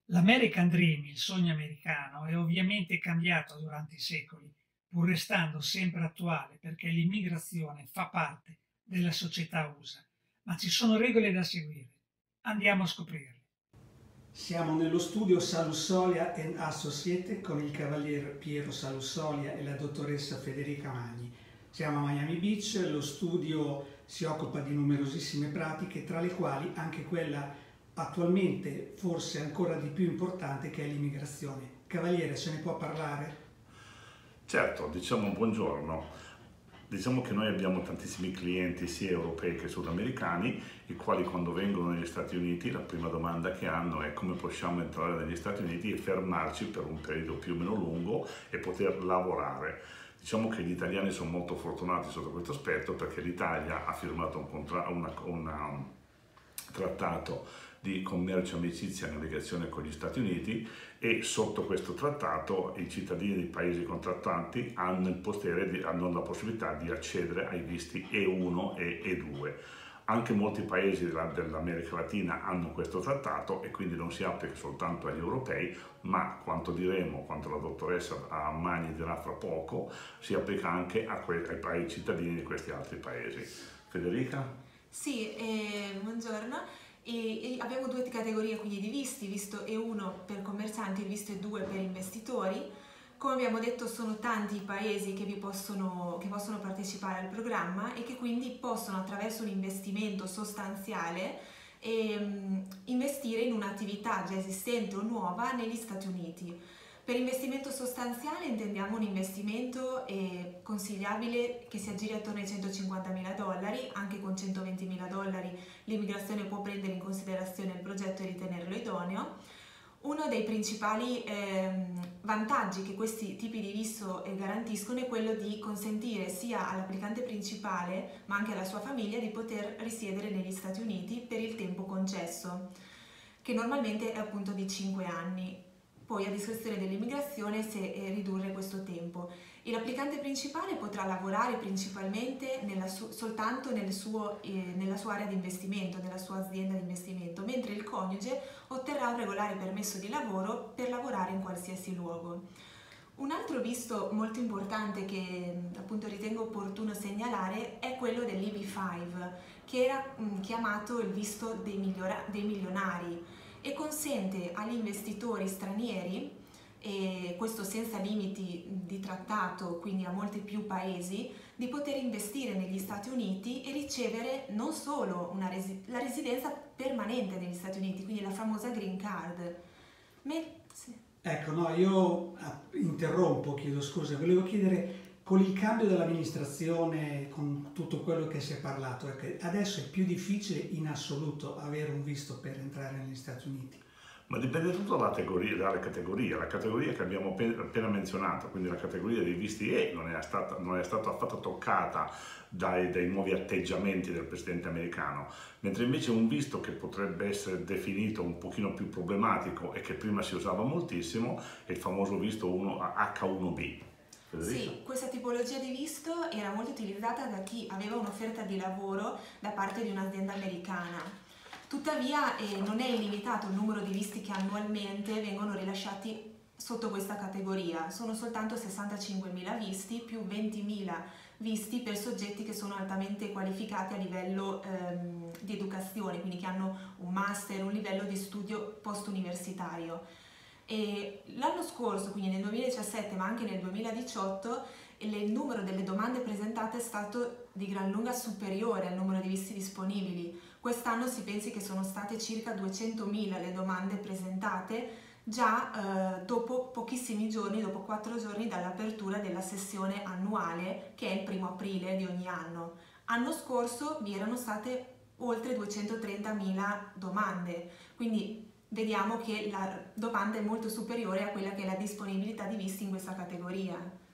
L'American Dream, il sogno americano, è ovviamente cambiato durante i secoli, pur restando sempre attuale perché l'immigrazione fa parte della società USA. Ma ci sono regole da seguire. Andiamo a scoprirle. Siamo nello studio Salussolia Associate con il cavalier Piero Salussolia e la dottoressa Federica Magni. Siamo a Miami Beach, lo studio si occupa di numerosissime pratiche, tra le quali anche quella attualmente forse ancora di più importante che è l'immigrazione. Cavaliere, se ne può parlare? Certo, diciamo buongiorno. Diciamo che noi abbiamo tantissimi clienti sia europei che sudamericani, i quali quando vengono negli Stati Uniti la prima domanda che hanno è come possiamo entrare negli Stati Uniti e fermarci per un periodo più o meno lungo e poter lavorare. Diciamo che gli italiani sono molto fortunati sotto questo aspetto perché l'Italia ha firmato un trattato di commercio, amicizia e navigazione con gli Stati Uniti e sotto questo trattato i cittadini dei paesi contrattanti hanno la possibilità di accedere ai visti E1 e E2. Anche molti paesi dell'America Latina hanno questo trattato e quindi non si applica soltanto agli europei, ma quanto diremo, quanto la dottoressa Magni dirà fra poco, si applica anche ai cittadini di questi altri paesi. Federica? Sì, buongiorno. Abbiamo due categorie quindi di visti, visto E1 per commercianti e visto E2 per investitori. Come abbiamo detto sono tanti i paesi che possono partecipare al programma e che quindi possono attraverso un investimento sostanziale investire in un'attività già esistente o nuova negli Stati Uniti. Per investimento sostanziale intendiamo un investimento consigliabile che si aggiri attorno ai $150.000, anche con $120.000 l'immigrazione può prendere in considerazione il progetto e ritenerlo idoneo. Uno dei principali vantaggi che questi tipi di visto garantiscono è quello di consentire sia all'applicante principale ma anche alla sua famiglia di poter risiedere negli Stati Uniti per il tempo concesso, che normalmente è appunto di 5 anni. Poi a discrezione dell'immigrazione se ridurre questo tempo. E l'applicante principale potrà lavorare principalmente soltanto nella sua area di investimento, nella sua azienda di investimento, mentre il coniuge otterrà un regolare permesso di lavoro per lavorare in qualsiasi luogo. Un altro visto molto importante che appunto ritengo opportuno segnalare è quello dell'EB5, che era chiamato il visto dei milionari e consente agli investitori stranieri, e questo senza limiti di trattato, quindi a molti più paesi, di poter investire negli Stati Uniti e ricevere non solo la residenza permanente negli Stati Uniti, quindi la famosa green card. Sì. Ecco, no, io interrompo, chiedo scusa, volevo chiedere, con il cambio dell'amministrazione, con tutto quello che si è parlato, adesso è più difficile in assoluto avere un visto per entrare negli Stati Uniti? Ma dipende tutto dalle categorie. La categoria che abbiamo appena menzionato, quindi la categoria dei visti E, non è stata affatto toccata dai nuovi atteggiamenti del presidente americano, mentre invece un visto che potrebbe essere definito un pochino più problematico e che prima si usava moltissimo è il famoso visto H1B. Federica? Sì, questa tipologia di visto era molto utilizzata da chi aveva un'offerta di lavoro da parte di un'azienda americana. Tuttavia non è illimitato il numero di visti che annualmente vengono rilasciati sotto questa categoria. Sono soltanto 65.000 visti più 20.000 visti per soggetti che sono altamente qualificati a livello di educazione, quindi che hanno un master, un livello di studio post-universitario. L'anno scorso, quindi nel 2017 ma anche nel 2018, il numero delle domande presentate è stato di gran lunga superiore al numero di visti disponibili. Quest'anno si pensi che sono state circa 200.000 le domande presentate già dopo pochissimi giorni, dopo 4 giorni dall'apertura della sessione annuale che è il 1° aprile di ogni anno. Anno scorso vi erano state oltre 230.000 domande, quindi vediamo che la domanda è molto superiore a quella che è la disponibilità di visti in questa categoria.